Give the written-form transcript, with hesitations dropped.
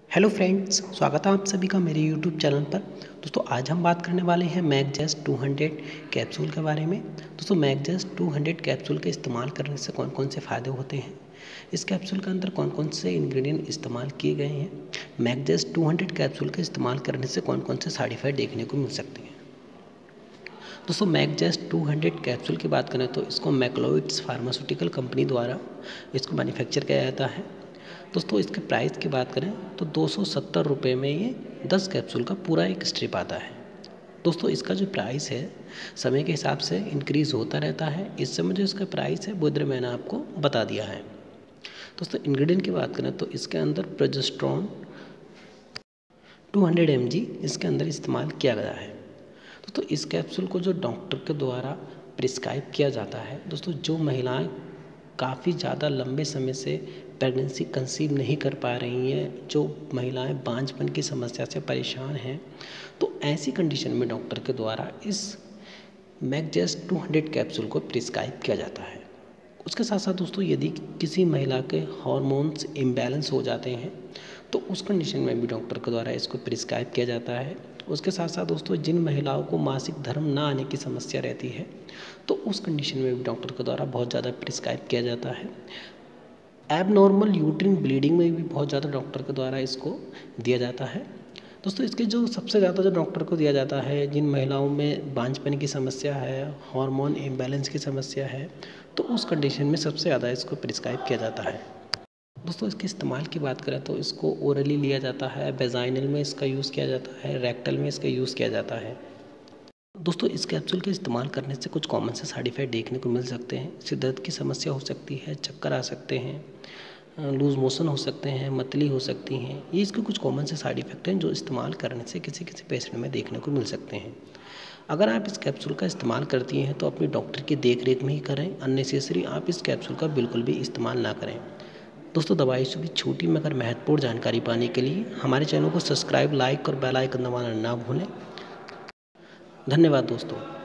Hello friends, स्वागत है आप सभी का मेरे यूट्यूब चैनल पर। दोस्तों आज हम बात करने वाले हैं मैगजेस्ट 200 कैप्सूल के बारे में। दोस्तों मैगजेस्ट 200 कैप्सूल के इस्तेमाल करने से कौन कौन से फ़ायदे होते हैं, इस कैप्सूल के अंदर कौन कौन से इंग्रेडिएंट इस्तेमाल किए गए हैं, मैगजेस्ट 200 कैप्सूल के इस्तेमाल करने से कौन कौन से साइड इफ़ेक्ट देखने को मिल सकते हैं। दोस्तों मैगजेस्ट 200 कैप्सूल की बात करें तो इसको मैक्लोइड्स फार्मास्यूटिकल कंपनी द्वारा इसको मैन्युफैक्चर किया जाता है। दोस्तों इसके प्राइस की बात करें तो 270 रुपये में ये 10 कैप्सूल का पूरा एक स्ट्रिप आता है। दोस्तों इसका जो प्राइस है समय के हिसाब से इंक्रीज़ होता रहता है। इस समय जो इसका प्राइस है वो इधर मैंने आपको बता दिया है। दोस्तों इंग्रेडिएंट की बात करें तो इसके अंदर प्रोजेस्टेरोन 200 mg इसके अंदर इस्तेमाल किया गया है। दोस्तों इस कैप्सूल को जो डॉक्टर के द्वारा प्रिस्क्राइब किया जाता है, दोस्तों जो महिलाएं काफ़ी ज़्यादा लंबे समय से प्रेगनेंसी कंसीव नहीं कर पा रही हैं, जो महिलाएं बांझपन की समस्या से परेशान हैं, तो ऐसी कंडीशन में डॉक्टर के द्वारा इस मैगजेस्ट 200 कैप्सूल को प्रिस्क्राइब किया जाता है। उसके साथ साथ दोस्तों यदि किसी महिला के हार्मोन्स इम्बैलेंस हो जाते हैं तो उस कंडीशन में भी डॉक्टर के द्वारा इसको प्रिस्क्राइब किया जाता है। उसके साथ साथ दोस्तों जिन महिलाओं को मासिक धर्म ना आने की समस्या रहती है तो उस कंडीशन में भी डॉक्टर के द्वारा बहुत ज़्यादा प्रिस्क्राइब किया जाता है। एबनॉर्मल यूट्रिन ब्लीडिंग में भी बहुत ज़्यादा डॉक्टर के द्वारा इसको दिया जाता है। दोस्तों इसके जो सबसे ज़्यादा जो डॉक्टर को दिया जाता है, जिन महिलाओं में बांझपन की समस्या है, हार्मोन इम्बैलेंस की समस्या है, तो उस कंडीशन में सबसे ज़्यादा इसको प्रिस्क्राइब किया जाता है। दोस्तों इसके इस्तेमाल की बात करें तो इसको ओरली लिया जाता है, वेजाइनल में इसका यूज़ किया जाता है, रेक्टल में इसका यूज़ किया जाता है। दोस्तों इस कैप्सूल के इस्तेमाल करने से कुछ कॉमन से साइड इफ़ेक्ट देखने को मिल सकते हैं। सिर दर्द की समस्या हो सकती है, चक्कर आ सकते हैं, लूज़ मोशन हो सकते हैं, मतली हो सकती हैं। ये इसके कुछ कॉमन से साइड इफ़ेक्ट हैं जो इस्तेमाल करने से किसी किसी पेशेंट में देखने को मिल सकते हैं। अगर आप इस कैप्सूल का इस्तेमाल करती हैं तो अपने डॉक्टर की देख रेख में ही करें। अननेसेसरी आप इस कैप्सूल का बिल्कुल भी इस्तेमाल ना करें। दोस्तों दवाई से भी छोटी मगर महत्वपूर्ण जानकारी पाने के लिए हमारे चैनल को सब्सक्राइब, लाइक और बेल आइकन दबाना ना भूलें। धन्यवाद दोस्तों।